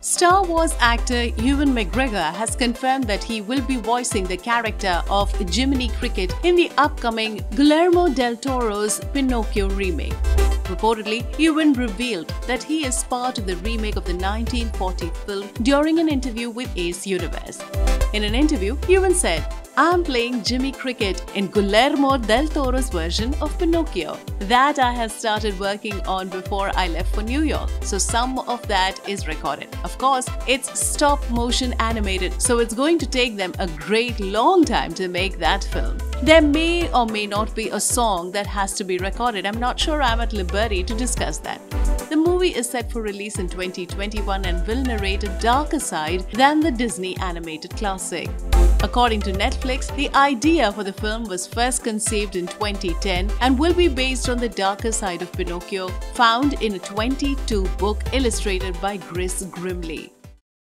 Star Wars actor Ewan McGregor has confirmed that he will be voicing the character of Jiminy Cricket in the upcoming Guillermo del Toro's Pinocchio remake. Reportedly, Ewan revealed that he is part of the remake of the 1940 film during an interview with Ace Universe. In an interview, Ewan said, "I'm playing Jimmy Cricket in Guillermo del Toro's version of Pinocchio that I had started working on before I left for New York, so some of that is recorded. Of course, it's stop motion animated, so it's going to take them a great long time to make that film. There may or may not be a song that has to be recorded. I'm not sure I'm at liberty to discuss that." The movie is set for release in 2021 and will narrate a darker side than the Disney animated classic. According to Netflix, the idea for the film was first conceived in 2010 and will be based on the darker side of Pinocchio, found in a 22 book illustrated by Chris Grimley.